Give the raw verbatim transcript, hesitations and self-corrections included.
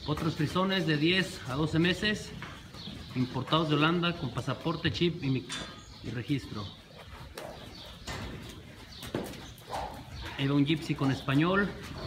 Otros frisones de diez a doce meses, importados de Holanda con pasaporte, chip y, y registro. Avon Gypsy con español,